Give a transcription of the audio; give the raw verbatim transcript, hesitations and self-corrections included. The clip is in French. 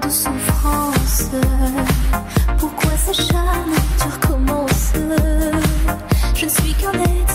de souffrance. Pourquoi s'acharner, tu recommences? Je ne suis qu'un être